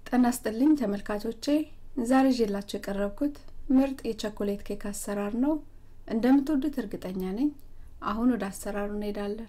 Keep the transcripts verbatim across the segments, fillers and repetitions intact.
ጤና ይስጥልኝ ተመልካቾቼ ዛሬ ይዤላችሁ የቀረብኩት ምርጥ የቸኮሌት ኬክ አሰራር ነው። እንደምትወዱት እርግጠኛ ነኝ። አሁን ወደ አሰራሩ እንሄዳለን።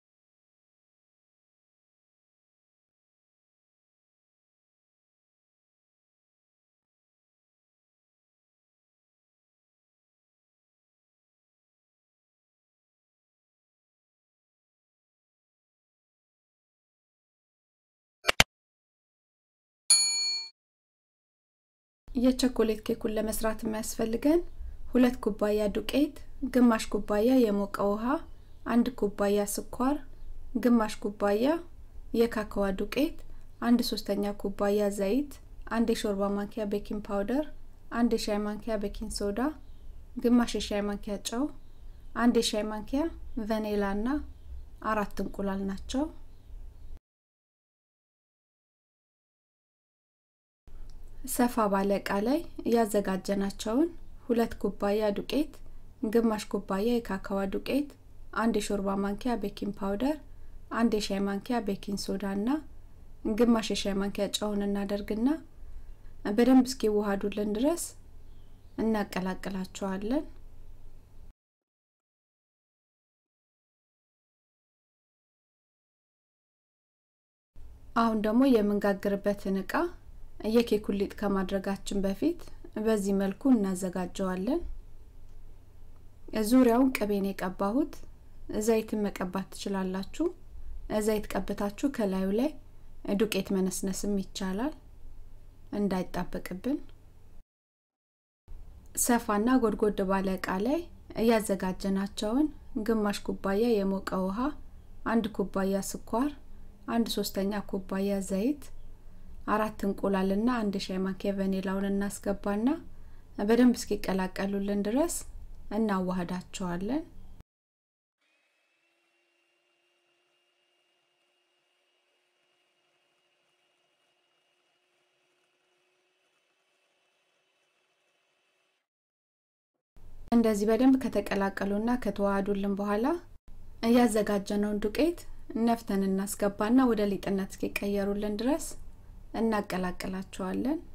የቸኮሌት ኬኩን ለመስራት የሚያስፈልገን ሁለት ኩባያ ዱቄት፣ ግማሽ ኩባያ የሞቀ ውሃ፣ አንድ ኩባያ ስኳር፣ ግማሽ ኩባያ የካካዋ ዱቄት፣ አንድ ሶስተኛ ኩባያ ዘይት፣ አንድ የሾርባ ማንኪያ ቤኪንግ ፓውደር፣ አንድ የሻይ ማንኪያ ቤኪንግ ሶዳ፣ ግማሽ የሻይ ማንኪያ ጨው፣ አንድ የሻይ ማንኪያ ቫኒላና አራት እንቁላል ናቸው። ሰፋ ባለ ዕቃ ላይ ያዘጋጀናቸውን ሁለት ኩባያ ዱቄት፣ ግማሽ ኩባያ የካካዋ ዱቄት፣ አንድ የሾርባ ማንኪያ ቤኪንግ ፓውደር፣ አንድ የሻይ ማንኪያ ቤኪንግ ሶዳና ግማሽ የሻይ ማንኪያ ጨውን እናደርግና በደንብ እስኪዋሃዱልን ድረስ እናቀላቅላቸዋለን። አሁን ደግሞ የምንጋግርበትን ዕቃ የኬኩን ሊጥ ከማድረጋችን በፊት በዚህ መልኩ እናዘጋጀዋለን። ዙሪያውን ቅቤን የቀባሁት፣ ዘይትን መቀባት ትችላላችሁ። ዘይት ቀብታችሁ ከላዩ ላይ ዱቄት መነስነስም ይቻላል እንዳይጣበቅብን። ሰፋና ጎድጎድ ባለ ዕቃ ላይ ያዘጋጀናቸውን ግማሽ ኩባያ የሞቀ ውሃ፣ አንድ ኩባያ ስኳር፣ አንድ ሶስተኛ ኩባያ ዘይት፣ አራት እንቁላልና አንድ ሻይ ማንኪያ ቫኒላውን እናስገባና በደንብ እስኪቀላቀሉልን ድረስ እናዋህዳቸዋለን። እንደዚህ በደንብ ከተቀላቀሉና ከተዋሃዱልን በኋላ ያዘጋጀነውን ዱቄት ነፍተን እናስገባና ወደ ሊጥነት እስኪቀየሩልን ድረስ እናቀላቅላቸዋለን።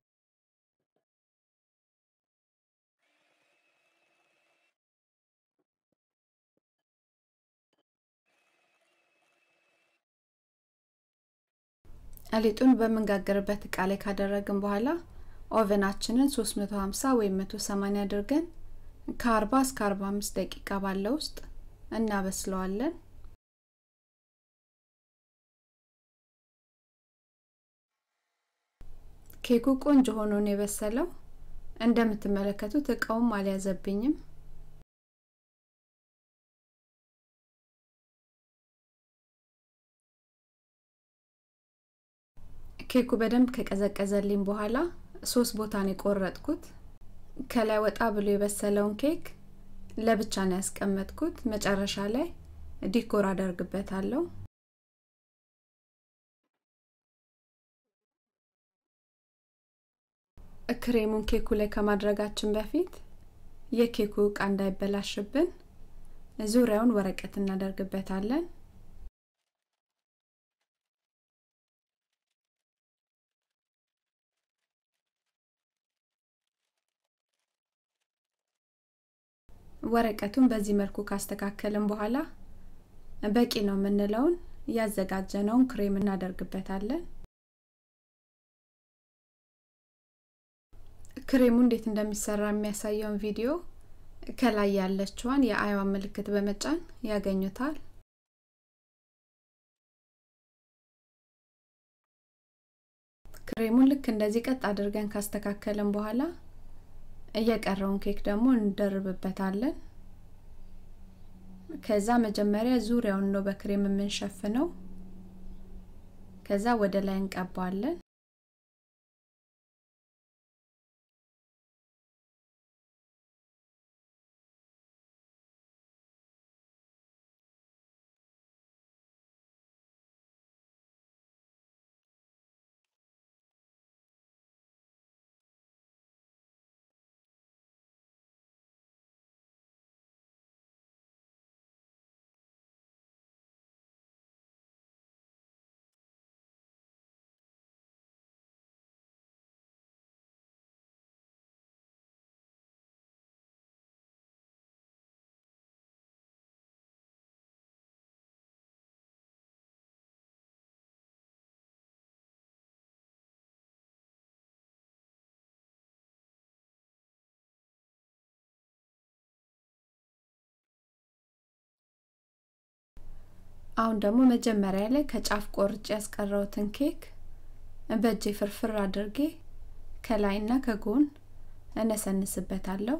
ሊጡን በመንጋገርበት ዕቃ ላይ ካደረግን በኋላ ኦቨናችንን ሶስት መቶ ሃምሳ ወይም መቶ ሰማንያ አድርገን ከ40 እስከ አርባ አምስት ደቂቃ ባለው ውስጥ እናበስለዋለን። ኬኩ ቆንጆ ሆኖ ነው የበሰለው። እንደምትመለከቱት ዕቃውም አልያዘብኝም። ኬኩ በደንብ ከቀዘቀዘልኝ በኋላ ሶስት ቦታ ነው የቆረጥኩት። ከላይ ወጣ ብሎ የበሰለውን ኬክ ለብቻ ነው ያስቀመጥኩት። መጨረሻ ላይ ዲኮር አደርግበታለሁ። ክሬሙን ኬኩ ላይ ከማድረጋችን በፊት የኬኩ ዕቃ እንዳይበላሽብን ዙሪያውን ወረቀት እናደርግበታለን። ወረቀቱን በዚህ መልኩ ካስተካከልን በኋላ በቂ ነው የምንለውን ያዘጋጀነውን ክሬም እናደርግበታለን። ክሬሙ እንዴት እንደሚሰራ የሚያሳየውን ቪዲዮ ከላይ ያለችዋን የአይዋ ምልክት በመጫን ያገኙታል። ክሬሙን ልክ እንደዚህ ቀጥ አድርገን ካስተካከልን በኋላ እየቀረውን ኬክ ደግሞ እንደርብበታለን። ከዛ መጀመሪያ ዙሪያውን ነው በክሬም የምንሸፍነው። ከዛ ወደ ላይ እንቀባለን። አሁን ደግሞ መጀመሪያ ላይ ከጫፍ ቆርጬ ያስቀረውትን ኬክ በእጄ ፍርፍር አድርጌ ከላይና ከጎን እነሰንስበታለሁ።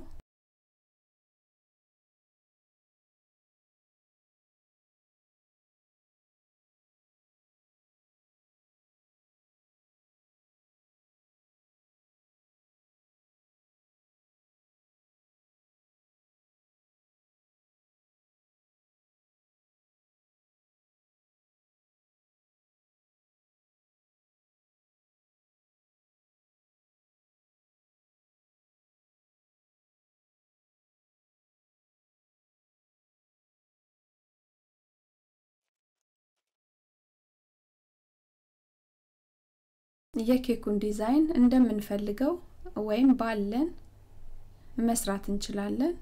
የኬኩን ዲዛይን እንደምንፈልገው ወይም ባለን መስራት እንችላለን።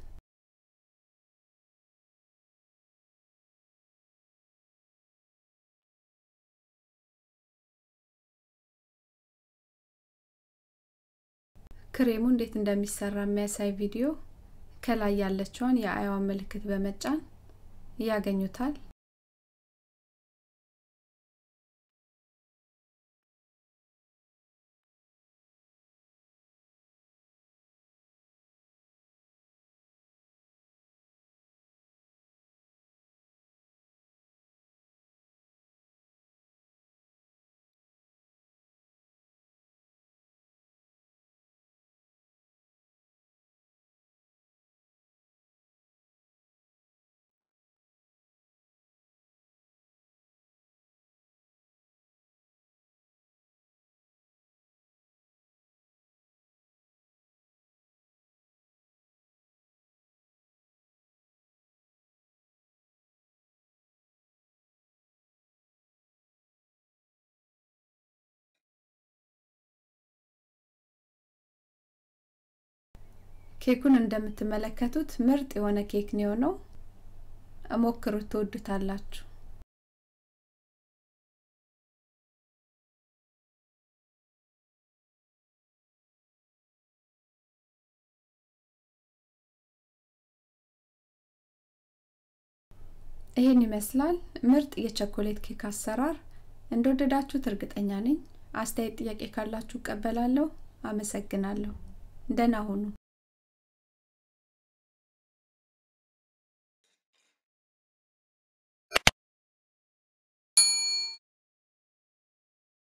ክሬሙ እንዴት እንደሚሰራ የሚያሳይ ቪዲዮ ከላይ ያለችውን የአይዋ ምልክት በመጫን ያገኙታል። ኬኩን እንደምትመለከቱት ምርጥ የሆነ ኬክ ነው ነው አሞክሩት ተወዱታላችሁ። ይሄን ይመስላል ምርጥ የቸኮሌት ኬክ አሰራር። እንደወደዳችሁት እርግጠኛ ነኝ። አስተያየት ጥያቄ ካላችሁ ቀበላለሁ። አመሰግናለሁ። ደህና ሁኑ።